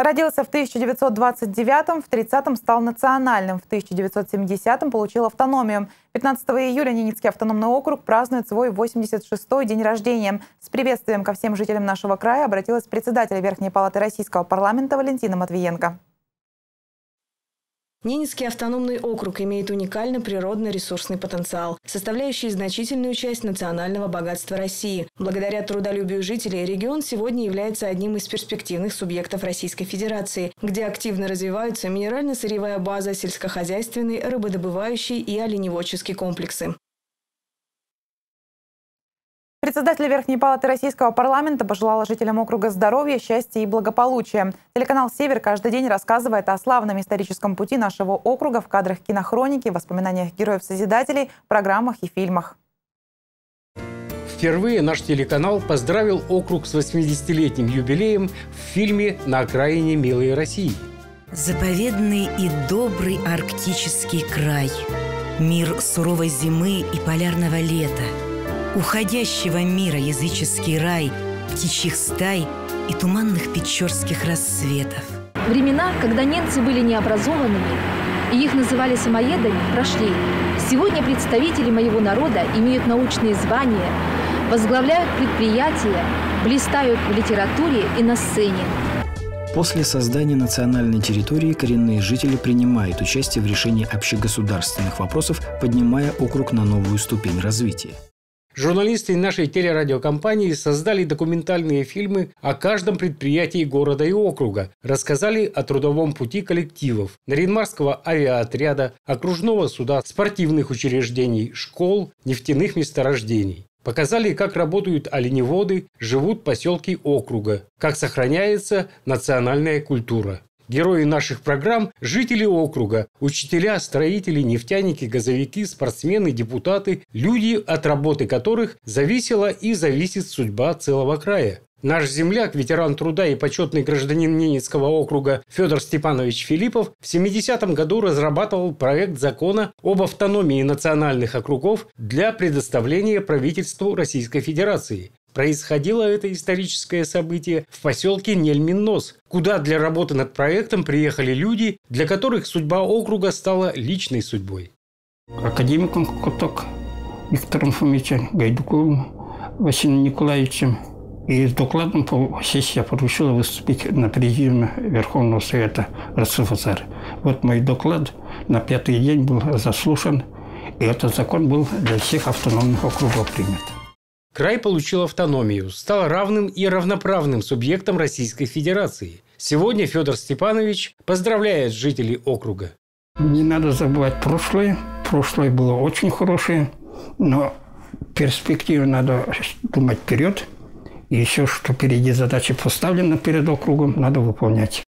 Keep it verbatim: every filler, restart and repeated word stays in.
Родился в тысяча девятьсот двадцать девятом, в тридцатом стал национальным, в тысяча девятьсот семидесятом получил автономию. пятнадцатого июля Ненецкий автономный округ празднует свой восемьдесят шестой день рождения. С приветствием ко всем жителям нашего края обратилась председатель Верхней палаты Российского парламента Валентина Матвиенко. Ненецкий автономный округ имеет уникальный природно-ресурсный потенциал, составляющий значительную часть национального богатства России. Благодаря трудолюбию жителей регион сегодня является одним из перспективных субъектов Российской Федерации, где активно развиваются минерально-сырьевая база, сельскохозяйственный, рыбодобывающий и оленеводческий комплексы. Председатель Верхней палаты Российского парламента пожелала жителям округа здоровья, счастья и благополучия. Телеканал «Север» каждый день рассказывает о славном историческом пути нашего округа в кадрах кинохроники, воспоминаниях героев-созидателей, программах и фильмах. Впервые наш телеканал поздравил округ с восьмидесятилетним юбилеем в фильме «На окраине милой России». Заповедный и добрый арктический край. Мир суровой зимы и полярного лета. Уходящего мира языческий рай, птичьих стай и туманных печорских рассветов. Времена, когда немцы были необразованными и их называли самоедами, прошли. Сегодня представители моего народа имеют научные звания, возглавляют предприятия, блистают в литературе и на сцене. После создания национальной территории коренные жители принимают участие в решении общегосударственных вопросов, поднимая округ на новую ступень развития. Журналисты нашей телерадиокомпании создали документальные фильмы о каждом предприятии города и округа, рассказали о трудовом пути коллективов, Нарьян-Марского авиаотряда, окружного суда, спортивных учреждений, школ, нефтяных месторождений. Показали, как работают оленеводы, живут поселки округа, как сохраняется национальная культура. Герои наших программ – жители округа, учителя, строители, нефтяники, газовики, спортсмены, депутаты, люди, от работы которых зависела и зависит судьба целого края. Наш земляк, ветеран труда и почетный гражданин Ненецкого округа Федор Степанович Филиппов в семидесятом году разрабатывал проект закона об автономии национальных округов для предоставления правительству Российской Федерации. Происходило это историческое событие в поселке Нельмин-Нос, куда для работы над проектом приехали люди, для которых судьба округа стала личной судьбой. Академиком Коток Виктором Фомичем, Гайдуковым Василием Николаевичем. И с докладом по сессии я поручил выступить на президиуме Верховного Совета РСФСР. Вот мой доклад на пятый день был заслушан, и этот закон был для всех автономных округов принят. Край получил автономию, стал равным и равноправным субъектом Российской Федерации. Сегодня Федор Степанович поздравляет жителей округа. Не надо забывать прошлое. Прошлое было очень хорошее, но в перспективе надо думать вперед. И еще, что впереди задачи поставлены перед округом, надо выполнять.